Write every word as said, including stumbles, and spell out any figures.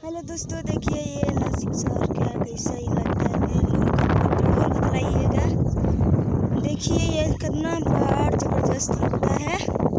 Hello दोस्तों, देखिए ये नासिक शहर का कैसा इलाका है। लोग जरूर बताइएगा। देखिए ये कितना पहाड़ जबरदस्त लगता है।